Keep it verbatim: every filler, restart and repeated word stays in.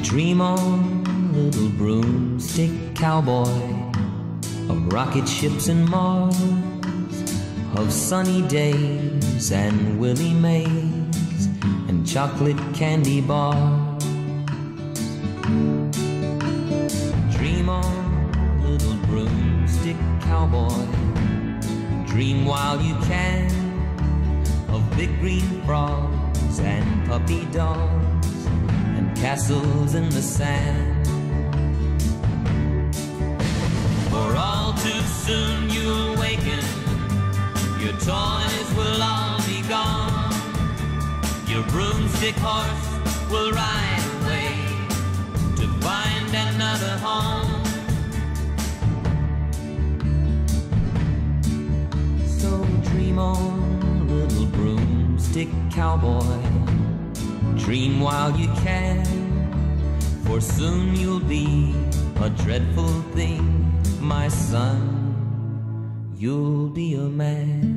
Dream on, little broomstick cowboy, of rocket ships and Mars, of sunny days and Willie Mays and chocolate candy bars. Dream on, little broomstick cowboy, dream while you can, of big green frogs and puppy dogs and castles in the sand. For all too soon you'll waken, your toys will all be gone, your broomstick horse will ride away to find another home. So dream on, little broomstick cowboy, dream while you can, for soon you'll be a dreadful thing, my son, you'll be a man.